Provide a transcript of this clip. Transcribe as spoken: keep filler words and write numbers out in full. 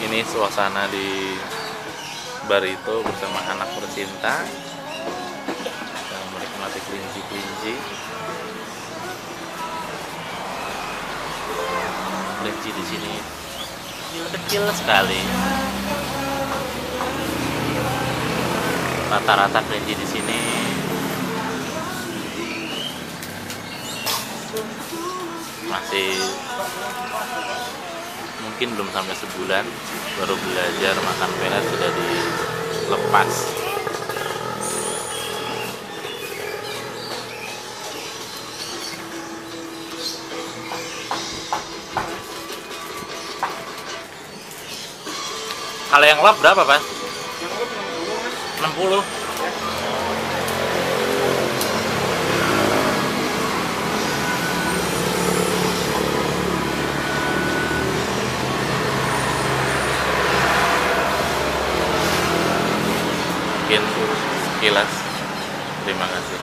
Ini suasana di Barito bersama anak tercinta yang menikmati kelinci-kelinci. Kelinci di sini kecil sekali. Rata-rata kelinci di sini masih mungkin belum sampai sebulan, baru belajar makan pelet sudah dilepas. Kalau yang lap berapa, Pak? enam puluh. Mungkin sekilas. Terima kasih.